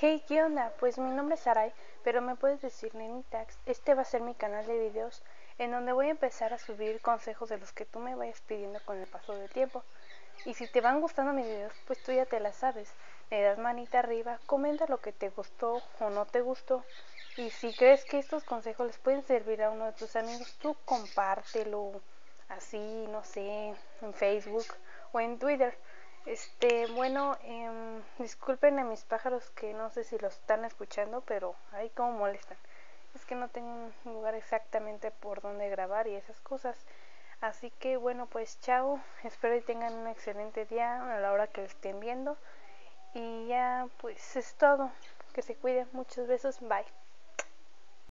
Hey, ¿qué onda? Pues mi nombre es Sarai, pero me puedes decir Nenitax. Este va a ser mi canal de videos en donde voy a empezar a subir consejos de los que tú me vayas pidiendo con el paso del tiempo. Y si te van gustando mis videos, pues tú ya te la sabes. Le das manita arriba, comenta lo que te gustó o no te gustó. Y si crees que estos consejos les pueden servir a uno de tus amigos, tú compártelo así, no sé, en Facebook o en Twitter. Disculpen a mis pájaros que no sé si los están escuchando, pero ahí como molestan. Es que no tengo un lugar exactamente por donde grabar y esas cosas. Así que bueno, pues chao, espero que tengan un excelente día a la hora que lo estén viendo. Y ya pues es todo, que se cuiden, muchos besos, bye.